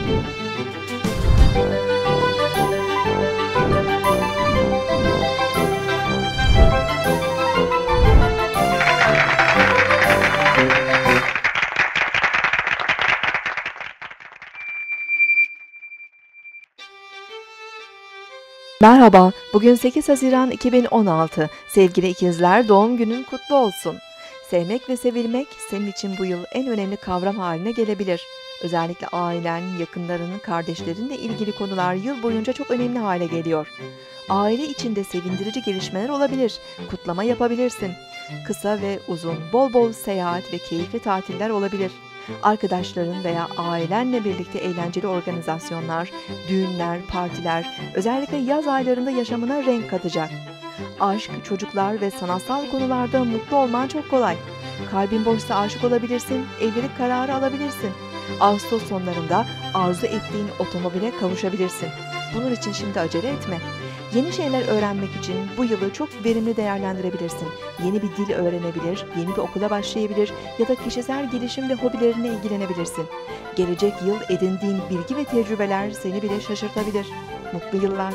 Merhaba, bugün 8 Haziran 2016. Sevgili ikizler, doğum günün kutlu olsun. Sevmek ve sevilmek senin için bu yıl en önemli kavram haline gelebilir. Özellikle ailen, yakınlarının, kardeşlerinle ilgili konular yıl boyunca çok önemli hale geliyor. Aile içinde sevindirici gelişmeler olabilir, kutlama yapabilirsin. Kısa ve uzun, bol bol seyahat ve keyifli tatiller olabilir. Arkadaşların veya ailenle birlikte eğlenceli organizasyonlar, düğünler, partiler, özellikle yaz aylarında yaşamına renk katacak. Aşk, çocuklar ve sanatsal konularda mutlu olman çok kolay. Kalbin boşsa aşık olabilirsin, evlilik kararı alabilirsin. Ağustos sonlarında arzu ettiğin otomobile kavuşabilirsin. Bunun için şimdi acele etme. Yeni şeyler öğrenmek için bu yılı çok verimli değerlendirebilirsin. Yeni bir dil öğrenebilir, yeni bir okula başlayabilir ya da kişisel gelişim ve hobilerine ilgilenebilirsin. Gelecek yıl edindiğin bilgi ve tecrübeler seni bile şaşırtabilir. Mutlu yıllar.